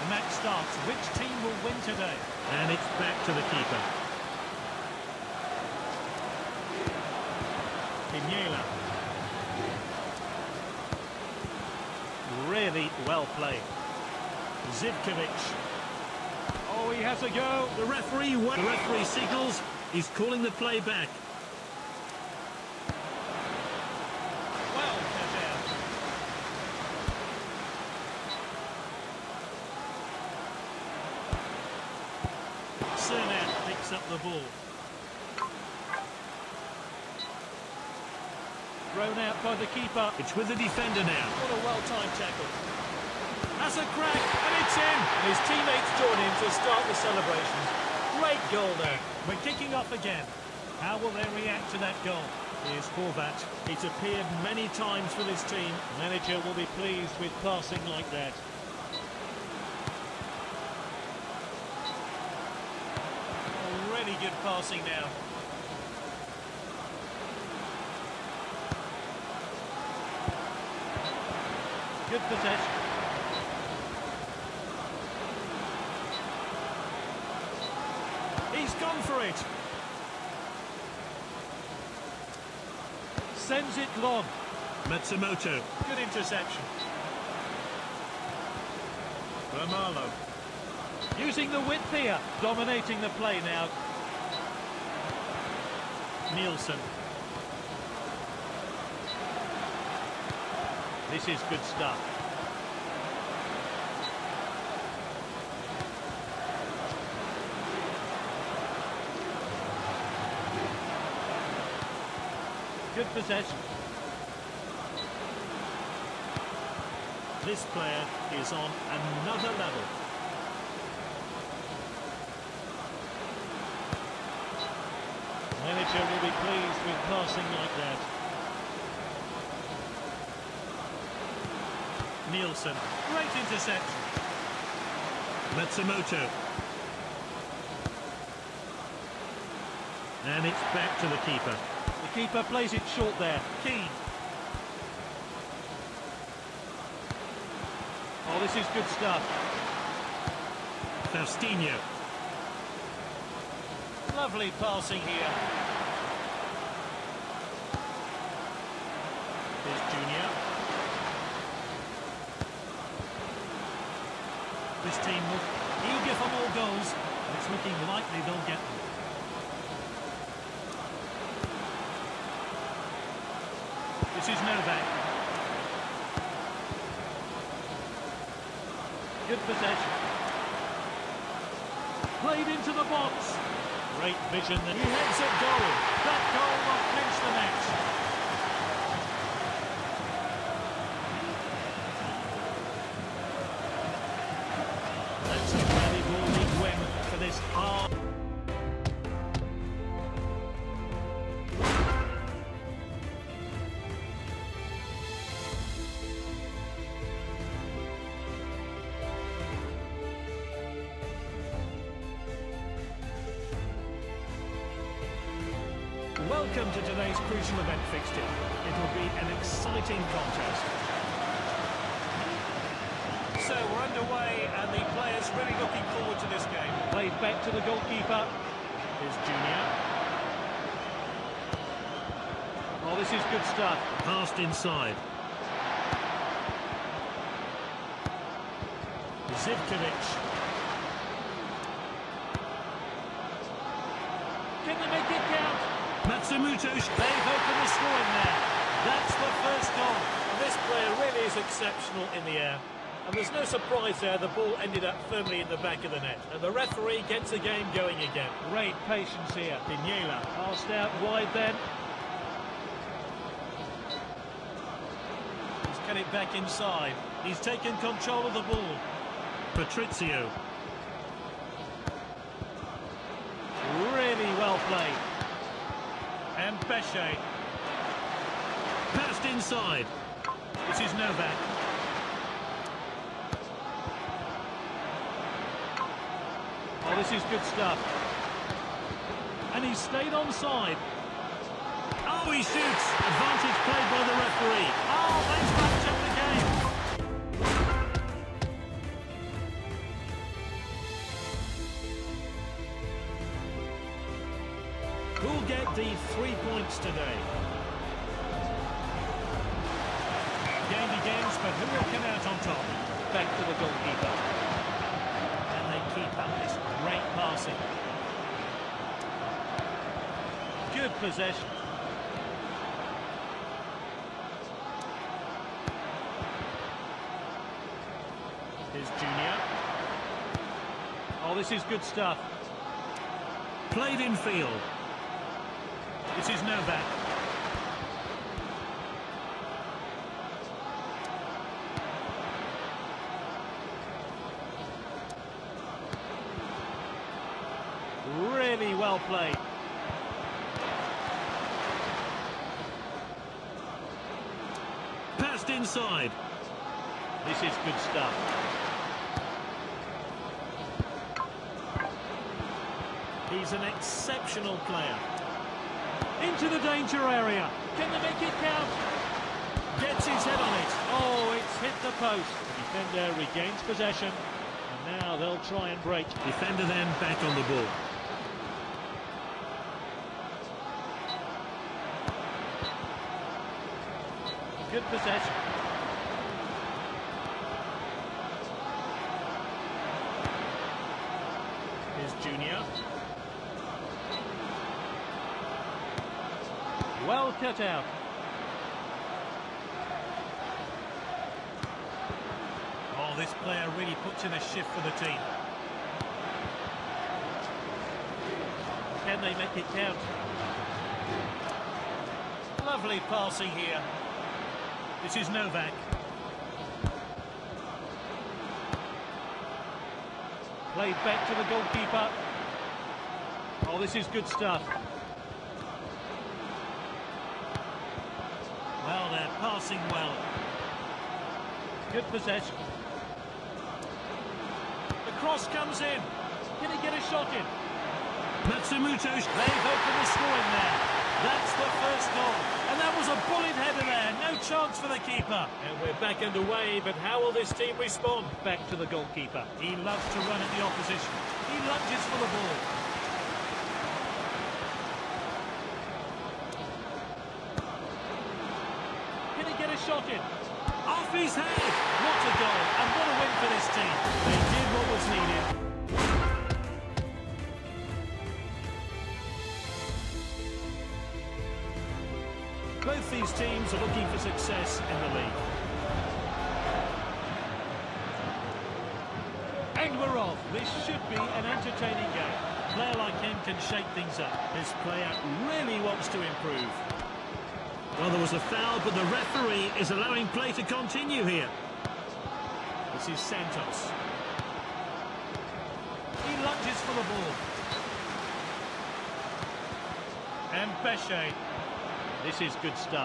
The match starts. Which team will win today? And it's back to the keeper. Piniella. Really well played. Zivkovic. Oh, he has a go. The referee signals. He's calling the play back. Well cut out. Sernet picks up the ball. Thrown out by the keeper. It's with the defender now. What a well-timed tackle. That's a crack, and it's in. And his teammates join him to start the celebrations. Great goal there. We're kicking off again. How will they react to that goal? Here's Horvat. It's appeared many times for this team. Manager will be pleased with passing like that. Oh, really good passing now. Good possession. He's gone for it. Sends it long. Matsumoto. Good interception. Romalo. Using the width here. Dominating the play now. Nielsen. This is good stuff. Good possession. This player is on another level. Manager will be pleased with passing like that. Nielsen. Great interception. Matsumoto. And it's back to the keeper. The keeper plays it short there. Keane. Oh, this is good stuff. Faustino. Lovely passing here. Here's Junior. This team will eager for more goals, and it's looking likely they'll get them. This is Novak. Good possession. Played into the box. Great vision. He heads it goal. That goal will clinch the match. That's a valuable league win for this hard. Welcome to today's crucial event fixture. It will be an exciting contest. So we're underway and the players really looking forward to this game. Played back to the goalkeeper. Here's Junior. Oh, this is good stuff. Passed inside. Zivkovic. Can they make it count? Matsumoto. They've opened the scoring there. That's the first goal. And this player really is exceptional in the air. And there's no surprise there, the ball ended up firmly in the back of the net. And the referee gets the game going again. Great patience here. Piniella passed out wide then. He's cut it back inside. He's taken control of the ball. Patrizio. Really well played. And Pesce. Passed inside. This is Novak. Oh, this is good stuff. And he's stayed onside. Oh, he shoots. Advantage played by the referee. Oh, they've wrapped up the game. Who'll get the 3 points today? Game begins, but who will come out on top? Back to the goalkeeper. And they keep up this great passing. Good possession. Here's Junior. Oh, this is good stuff. Played in field. This is Novak. Really well played. Passed inside. This is good stuff. He's an exceptional player. Into the danger area. Can they make it count? Gets his head on it. Oh, it's hit the post. The defender regains possession. And now they'll try and break. Defender then back on the ball. Good possession. Here's Junior. Well cut out. Oh, this player really puts in a shift for the team. Can they make it count? Lovely passing here. This is Novak. Played back to the goalkeeper. Oh, this is good stuff. Well, they're passing well. Good possession. The cross comes in. Can he get a shot in? Matsumoto. They've opened the scoring there. That's the first goal. And that was a bullet header there. No chance for the keeper. And we're back underway, but how will this team respond? Back to the goalkeeper. He loves to run at the opposition. He lunges for the ball. Can he get a shot in? Off his head. What a goal, and what a win for this team. They did what was needed. Both these teams are looking for success in the league. And we're off. This should be an entertaining game. A player like him can shake things up. This player really wants to improve. Well, there was a foul, but the referee is allowing play to continue here. This is Santos. He lunges for the ball. And Bechet. This is good stuff.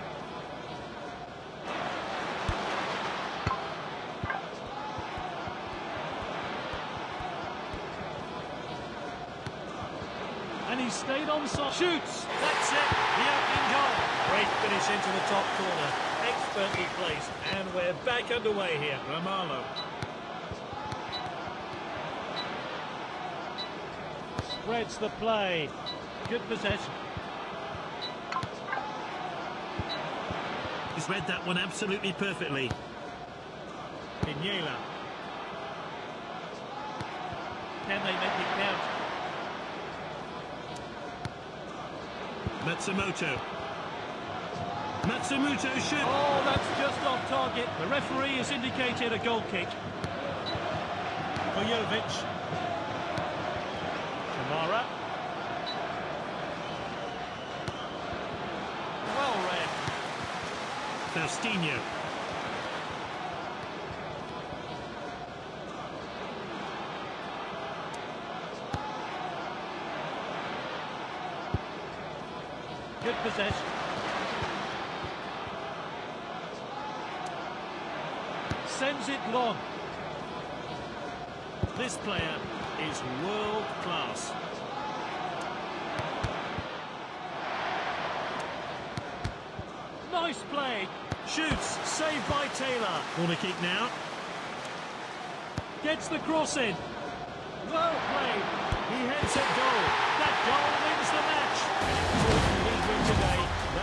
And he stayed on side. Shoots! That's it! The opening goal. Great finish into the top corner. Expertly placed. And we're back underway here. Ramalho. Spreads the play. Good possession. He's read that one absolutely perfectly. Piniella. Can they make it count? Matsumoto. Matsumoto shoot. Oh, that's just off target. The referee has indicated a goal kick. Bojovic. Kamara. Well read. Faustino. Good possession. Sends it long. This player is world class. Nice play. Shoots. Saved by Taylor. Corner kick now. Gets the cross in. Well played. He heads at goal. That goal wins the match. Unfortunately, win today.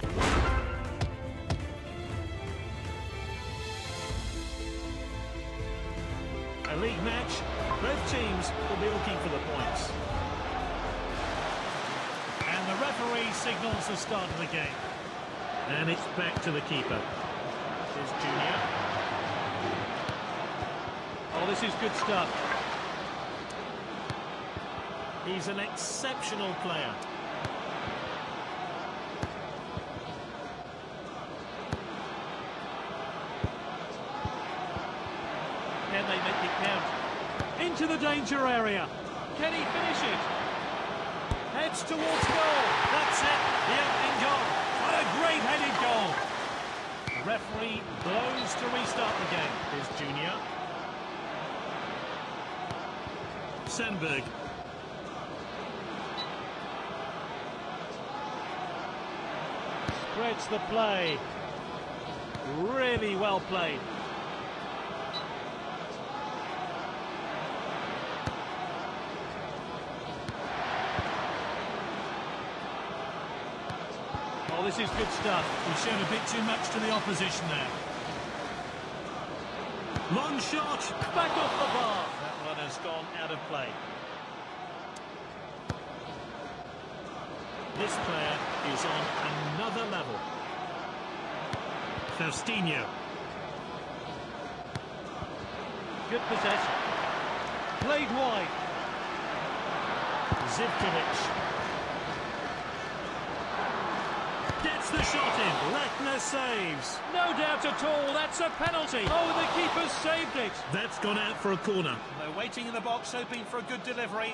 A league match, both teams will be looking for the points. And the referee signals the start of the game. And it's back to the keeper. Here's Junior. Oh, this is good stuff. He's an exceptional player. Can they make it count? Into the danger area. Can he finish it? Heads towards goal. That's it. The opening goal. What a great headed goal. The referee blows to restart the game. Here's Junior. Sandberg. Spreads the play. Really well played. Oh, this is good stuff. We've shown a bit too much to the opposition there. Long shot. Back off the bar. That one has gone out of play. This player is on another level. Faustino. Good possession. Played wide. Zivkovic. Gets the shot in. Lechner saves. No doubt at all, that's a penalty. Oh, the keeper's saved it. That's gone out for a corner. They're waiting in the box, hoping for a good delivery.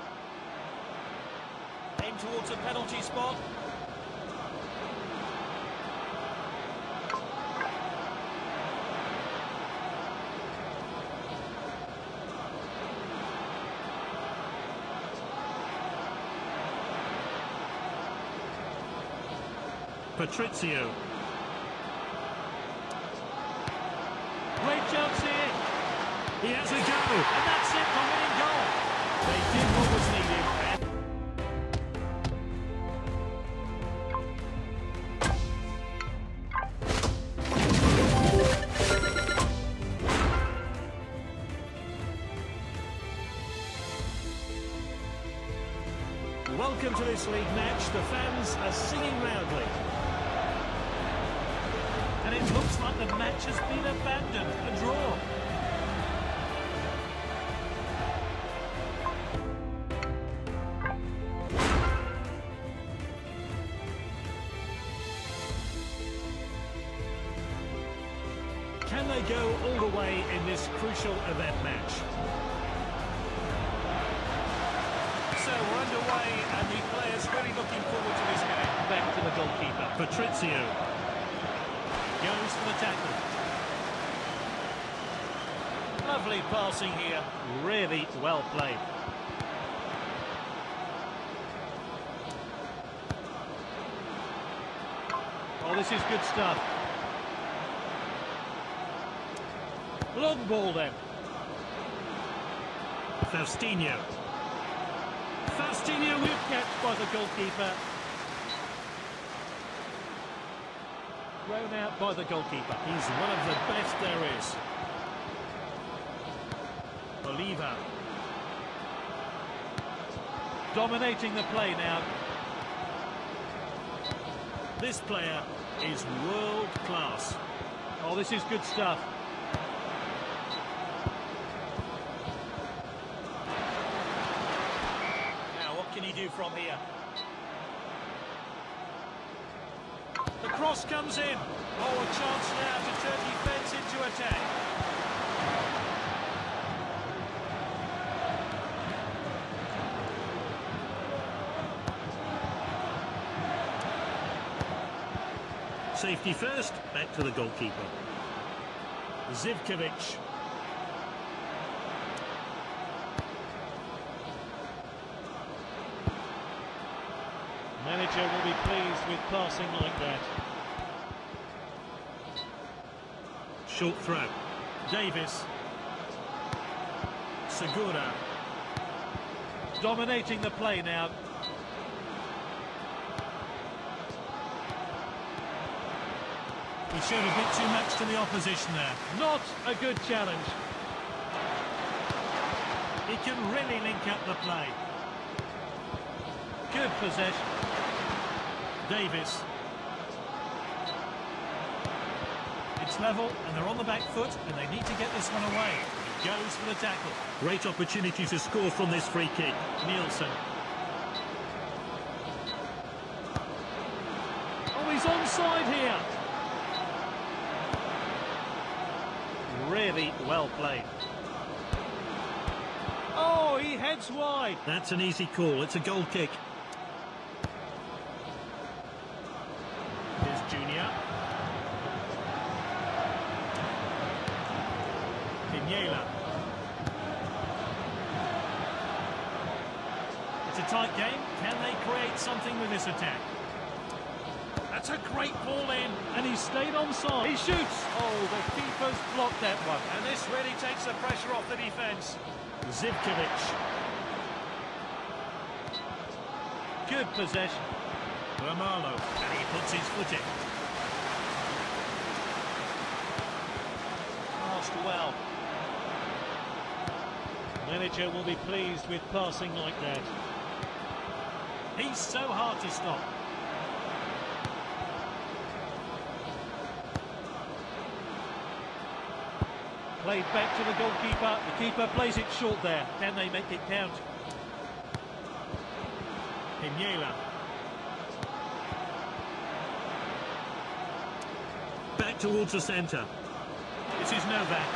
Aim towards a penalty spot. Patrizio. Great chance here. He has a go. And that's it for winning goal. They did what was needed. Welcome to this league match. The fans are singing loudly. And it looks like the match has been abandoned. A draw. Can they go all the way in this crucial event match? So we're underway and the players really looking forward to this game. Back to the goalkeeper. Patrizio. Goes for the tackle. Lovely passing here. Really well played. Oh, this is good stuff. Long ball then. Faustino. Faustino with catch by the goalkeeper. Thrown out by the goalkeeper. He's one of the best there is. Oliva. Dominating the play now. This player is world class. Oh, this is good stuff. Now, what can he do from here? The cross comes in. Oh, a chance now to turn defence into attack. Safety first, back to the goalkeeper. Zivkovic. Manager will be pleased with passing like that. Short throw. Davis. Segura. Dominating the play now. He showed a bit too much to the opposition there. Not a good challenge. He can really link up the play. Good possession. Davis. It's level and they're on the back foot and they need to get this one away. He goes for the tackle. Great opportunity to score from this free kick. Nielsen. Oh, he's onside here. Really well played. Oh, he heads wide. That's an easy call. It's a goal kick. Here's Junior. Piniella. It's a tight game. Can they create something with this attack? That's a great ball in. And he stayed onside. He shoots. Oh, the keeper's blocked that one. And this really takes the pressure off the defence. Zivkovic. Good possession. Romalo. And he puts his foot in. Passed well. Manager will be pleased with passing like that. He's so hard to stop. Played back to the goalkeeper. The keeper plays it short there. Can they make it count? Piniella. Back towards the centre. This is Novak.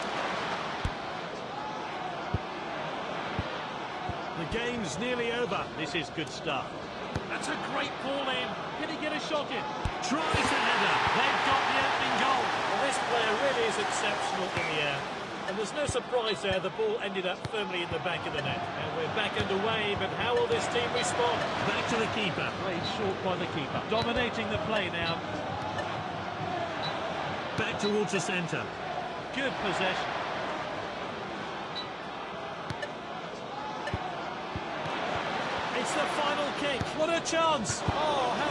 The game's nearly over. This is good stuff. That's a great ball in. Can he get a shot in? Tries a header. They've got the opening goal. Well, this player really is exceptional in the air. And there's no surprise there, the ball ended up firmly in the back of the net. And we're back underway, but how will this team respond? Back to the keeper. Played short by the keeper. Dominating the play now. Back towards the centre. Good possession. It's the final kick. What a chance. Oh, how